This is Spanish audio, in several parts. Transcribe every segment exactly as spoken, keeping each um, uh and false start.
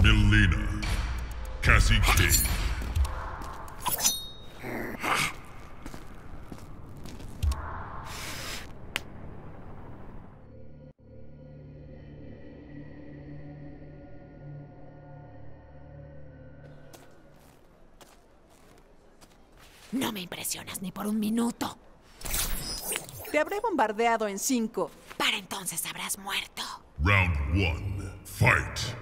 Mileena, Cassie Cave. No me impresionas ni por un minuto. Te habré bombardeado en cinco. Para entonces habrás muerto. Round one, fight!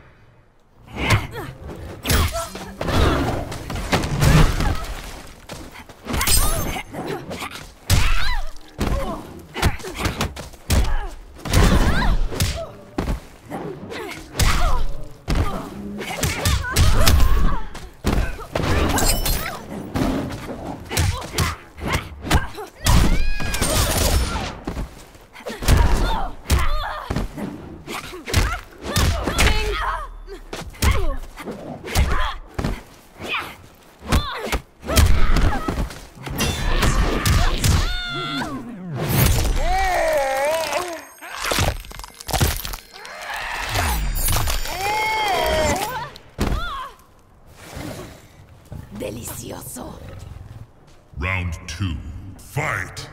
Delicioso. Round two, fight!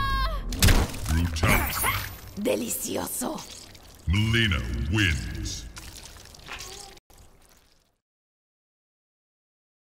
Delicioso. Mileena wins.